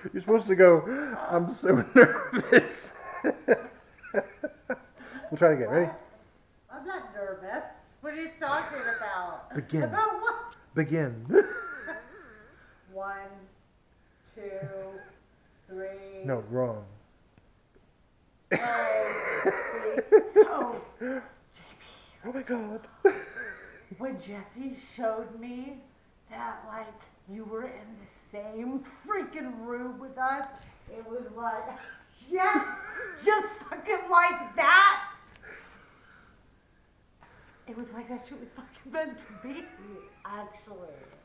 You're supposed to go, I'm so nervous. We'll try it again. Ready? I'm not nervous. What are you talking about? Begin. About what? Begin. 1, 2, 3. No, wrong. So, JP. Oh my God. When Jesse showed me that, like, you were in the same freaking room with us, it was like, yes, just fucking like that. It was like that shit was fucking meant to be. Actually.